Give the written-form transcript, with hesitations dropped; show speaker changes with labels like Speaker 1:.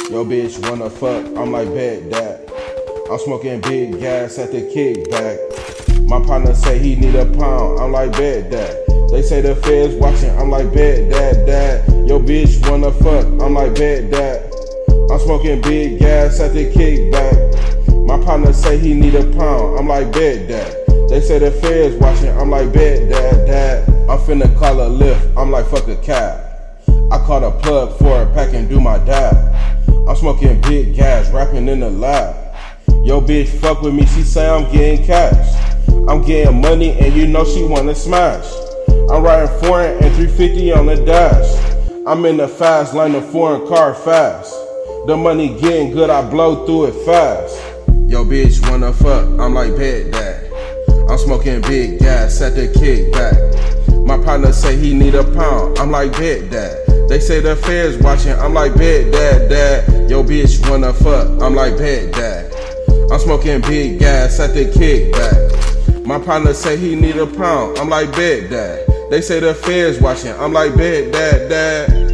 Speaker 1: Yo bitch wanna fuck, I'm like bet that. I'm smoking big gas at the kickback. My partner say he need a pound, I'm like bet that. They say the feds watching, I'm like bet that. Yo bitch wanna fuck, I'm like bet that. I'm smoking big gas at the kickback. My partner say he need a pound, I'm like bet that. They say the feds watching, I'm like bet that. I'm finna call a lift, I'm like fuck a cab. I caught a plug for a pack and do my dab. I'm smoking big gas, rapping in the lab. Yo bitch fuck with me, she say I'm getting cash. I'm getting money and you know she wanna smash. I'm riding foreign and 350 on the dash. I'm in the fast lane, the foreign car fast. The money getting good, I blow through it fast. Yo bitch wanna fuck, I'm like bet that. I'm smoking big gas at the kickback. My partner say he need a pound, I'm like bet that. They say the feds watching, I'm like bet that. Yo bitch wanna fuck, I'm like bet that. I'm smoking big gas at the kickback. My partner say he need a pound, I'm like bet that. They say the feds watching, I'm like bet that.